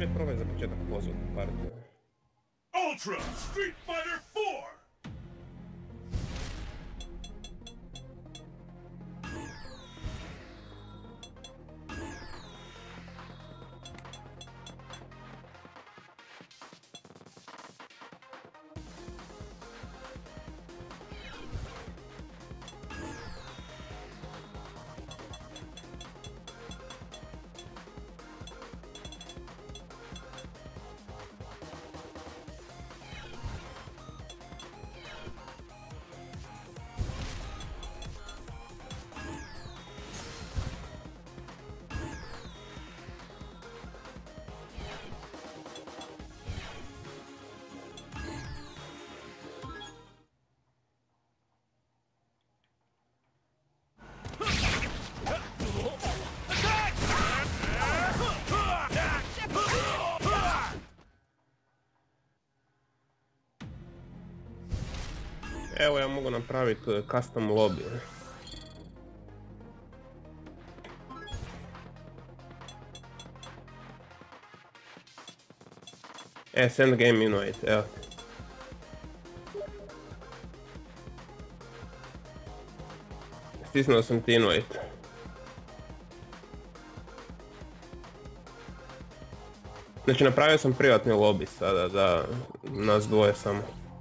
Ajde probaj za početak pozvat partiju. Ultra Street Fighter 4! Evo ja mogu napraviti custom lobby. Send game invite, evo. Stisnuo sam ti invite. Znači napravio sam privatni lobby sada, da nas dvoje samo.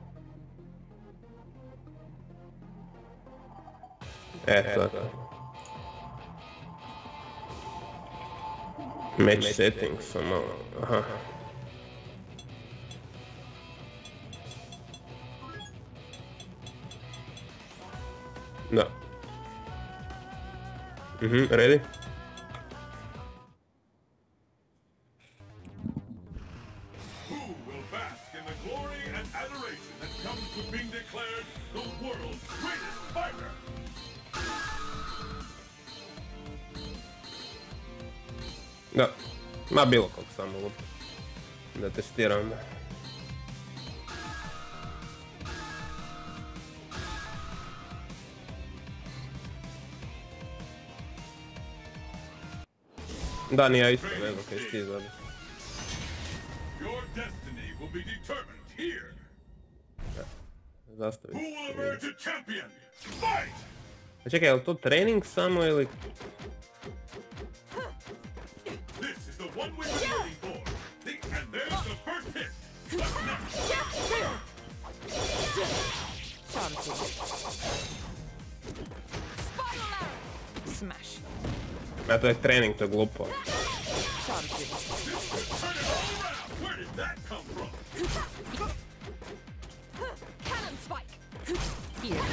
Tako. Match settings, samo, aha. Da. Ready? Who will bask in the glory and adoration that comes with being declared the world's greatest fighter? Da, ma bilo kog samo lupi. Da testiram. Da, ni ja isto, ne znam kaj si ti zabi. Your destiny will be determined here. Zastavi. Who will emerge a champion? Fight! A čekaj, je li to trening samo ili... This is the one we've been waiting for. And there's the first hit. What's next? Smash. A to je trening, to je glupo. Turn it all around. Where did that come from? Cannon spike. Here.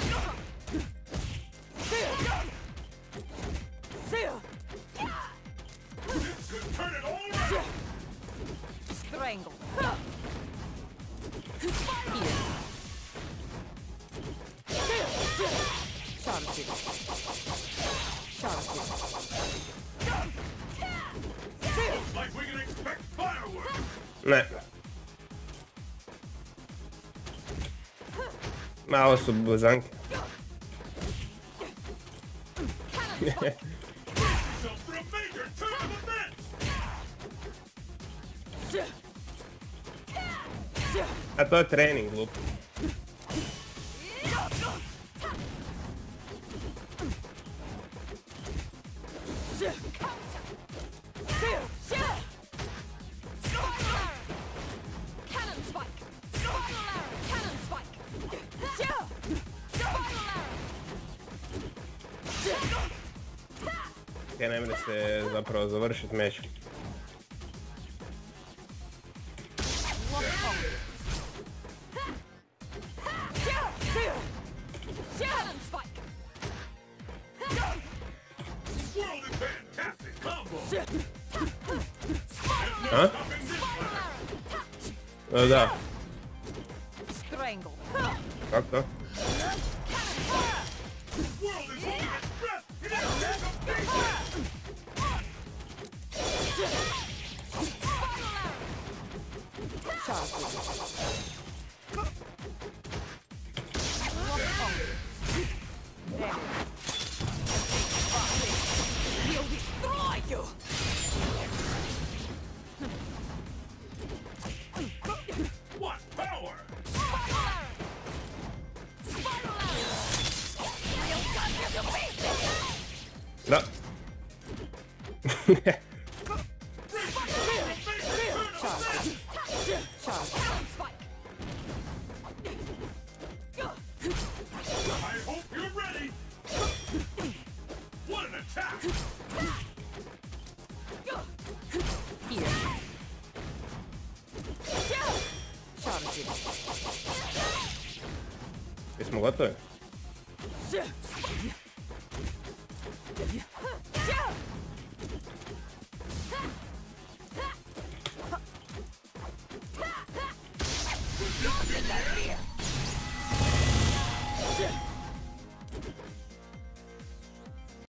This could turn it all around. Strangle. Here. Sharpshooter. Looks like we can expect fireworks. Ne. Malo su blizanke. So for a major turn of events. A to je trening, glupo. Cannon spike. Cannon spike. Ja ne mre se zapravo završit meč. Cannon spike. World is fantastic combo. A? Da. Strangle. Kako to? World is holding its breath. It is We'll destroy you. Да. Cannon spike. I hope you're ready. What an attack! Here. Charge it. Jesmo gotovi.